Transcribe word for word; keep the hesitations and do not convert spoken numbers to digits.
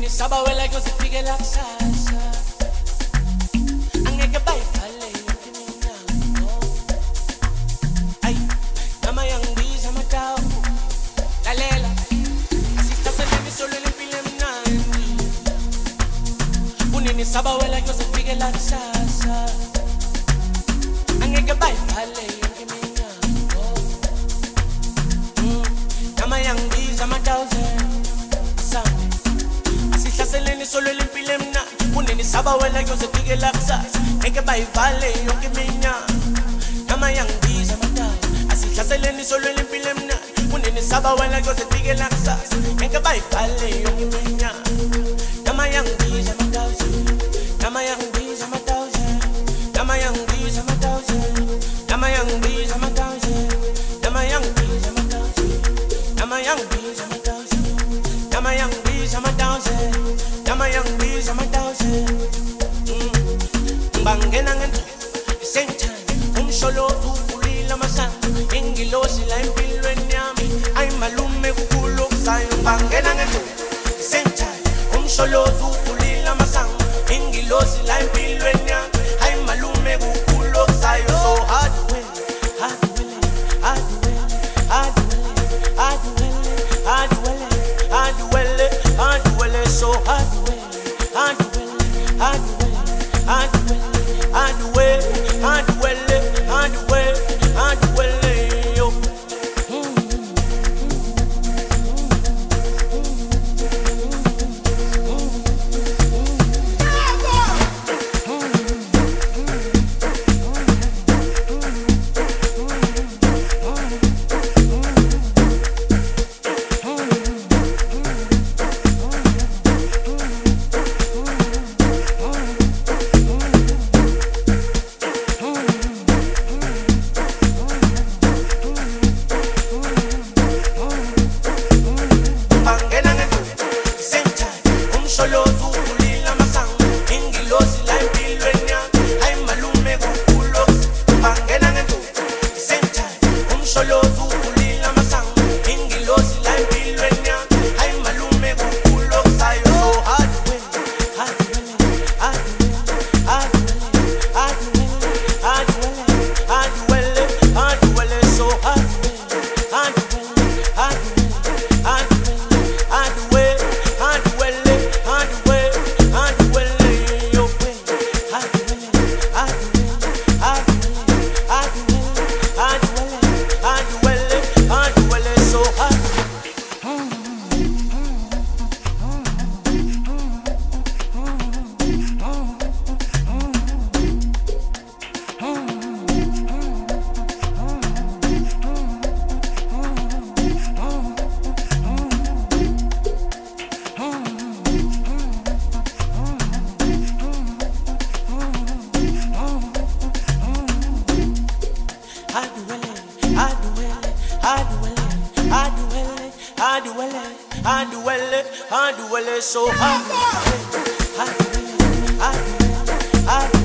Unisaba wela kyoze fike la kusasa. Angeke bayivale yonke iminyango. Ay, nama yangibiza amatawu. Lalela, asihlasele solo lempilo emnandi. Unisaba wela kyoze fike la kusasa. Angeke bayivale yonke iminyango. Nama yangibiza amatawu. Asihlaseleni solo lempilo emnandi. Unisaba wela kyoze fike la kusasa. Angeke bayivale yonke iminyango. Nama yangibiza amatawu. Asihlaseleni solo lempilo emnandi. Unisaba wela kyoze fike la kusasa. Angeke bayivale yonke iminyango. Nama yangibiza amatawu. Nama yangibiza amatawu. Nama yangibiza amatawu. Nama yangibiza amatawu. Nama yangibiza amatawu. Nama yangibiza amatawu. Nama yangibiza amatawu. Nama yangibiza amatawu. Bangena ngento same time umsholovu ulila masana ingilosi la empilweni yami ay malume kukulo kusayo. Bangena ngento same time umsholovu ulila masana ingilosi la empilweni yami ay malume kukulo kusayo. So hard way, hard way, hard way, hard way, hard way, hard way, hard way, hard way, so hard way, hard way, hard way, hard way, hard way, hard way, hard way, hard way, yo. So hard, hard, hard, hard, hard.